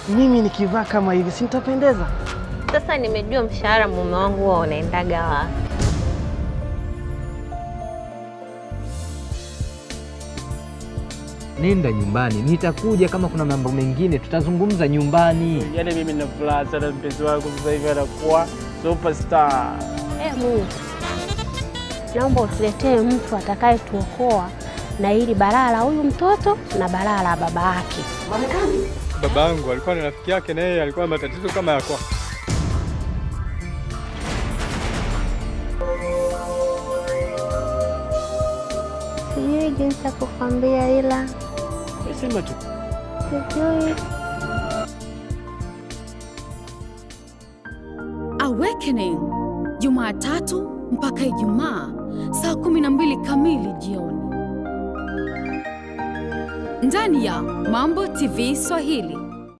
Mimi nikivaa kama hivi si nitapendeza? Sasa nimejua mshahara mume wangu wao unaendaga wapi. Nenda nyumbani, nitakuja kama kuna mambo mengine tutazungumza nyumbani. Yaani mimi nina furaha sana mpenzi wangu sasa hivi anakuwa superstar. Mungu, naomba utuletee mtu atakaye tuokoa na ili balaa la huyu mtoto na balaa la baba yake. Marekani? Babangu alikuwa na rafiki yake na yeye alikuwa na matatizo kama yako. Sijui jinsi ya kukwambia ila Sema tu. sijui. Awakening, Jumatatu mpaka Ijumaa, saa 12 kamili jioni. Ndani ya Mambo TV Swahili.